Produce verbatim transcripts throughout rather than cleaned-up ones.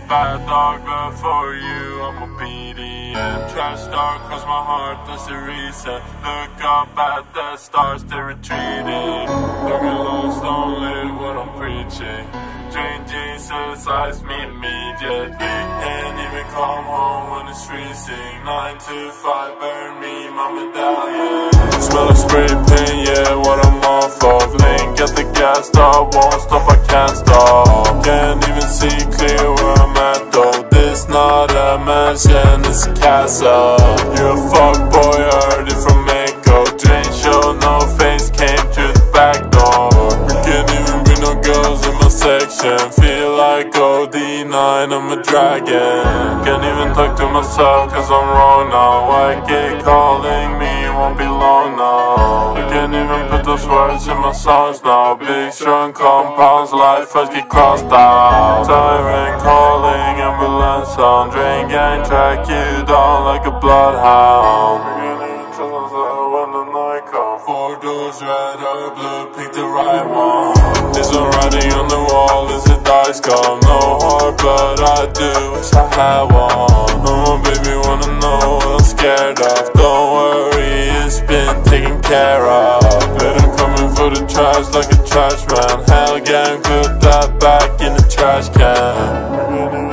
bad dog, but for you I'm obedient. Trash talk cross my heart, that's the reason. Look up at the stars, they're retreating. Don't get lost, don't live what I'm preaching. Drink Jesus, eyes me immediately. Ain't even come home when it's freezing. Nine to five, burn me my medallion. Smell like spray paint, yeah, what I'm off of. Link at the gas stop, won't stop, I can't stop. Can't even see clear where I'm at though. This not a mansion, it's a castle. You're a fuckboy, heard it from Echo. Drain show, no face, came through the back door. We can't even bring no girls in my section. Feel like O D nine, I'm a dragon. Can't even talk to myself cause I'm wrong now. White gate calling me, won't be long now. I can't even put those words in my songs now. Big strong compounds, life first get crossed out. Siren calling, ambulance sound. Drain gang track you down like a bloodhound. When the night comes, four doors red or blue, pick the right one. There's no writing on the wall, is a dice come. No heart, but I do wish I had one. Oh, baby, wanna know what I'm scared of. Don't worry, it's been taken care of. Let him come in for the trash like a trash man. Hell gang, put that back in the trash can.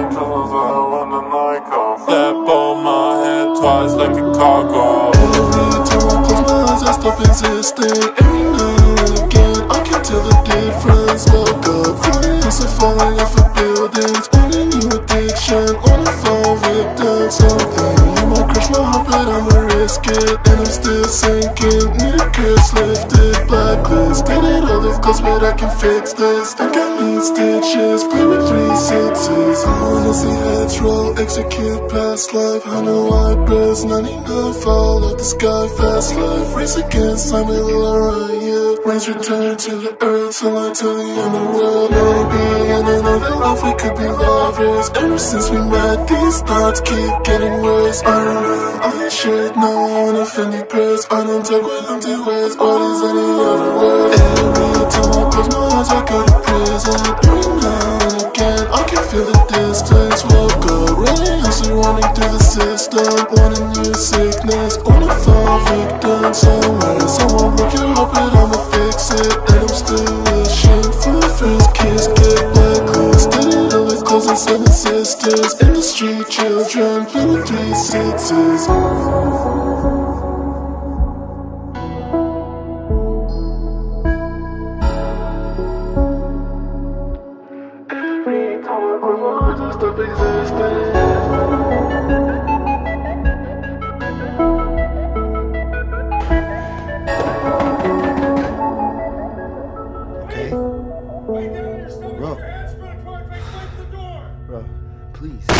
Step on my head twice like a cargo. Every time I close my eyes, I stop existing. Every now and again, I can tell the difference. Woke up, flying and falling off of buildings. On a new addiction, wanna fall victim. Something, you might crush my heart, but I'ma risk it. And I'm still sinking, need a curse lifted. Blacklist, did it all the cost, but I can fix this. Think I need stitches, play with three sixes. I wanna see heads roll, execute past life. I know I press ninety-nine, fall off the sky, fast life. Race against time, it will alright, yeah. Rains return to the earth, sunlight till the end of the world. Maybe in another life we could be lovers. Ever since we met, these thoughts keep getting worse. I don't know, I ain't shit, no one offended press. I don't talk with empty words, what is any other word? Every time I close my eyes, I go to prison. Every now and again, I can feel the distance. Woke up, running, hustling, running through the system. Want a new sickness, wanna fall victim. Somewhere, someone broke your heart, but I'ma fix it. And I'm still wishing for the first kiss. Get blacklist, did it all with close and seven sisters. In the street, children, play with three sixes. Stop existing. Okay. Bro. Bro, please.